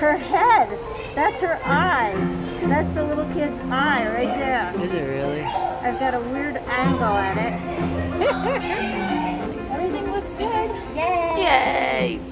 Her head. That's her eye. That's the little kid's eye right there. Is it really? I've got a weird angle at it. Everything looks good. Yay! Yay!